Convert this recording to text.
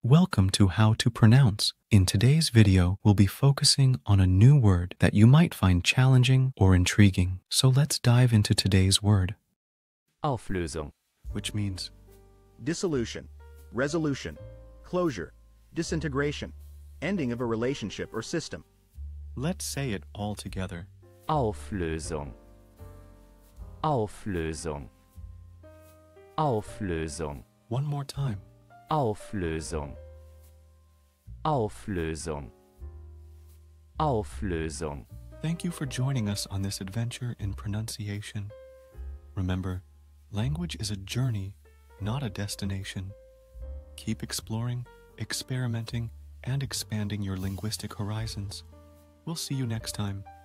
Welcome to How to Pronounce. In today's video, we'll be focusing on a new word that you might find challenging or intriguing. So let's dive into today's word, Auflösung. which means dissolution, resolution, closure, disintegration, ending of a relationship or system. let's say it all together. Auflösung. Auflösung. Auflösung. One more time. Auflösung. Auflösung. Auflösung. Thank you for joining us on this adventure in pronunciation. Remember, language is a journey, not a destination. Keep exploring, experimenting, and expanding your linguistic horizons. We'll see you next time.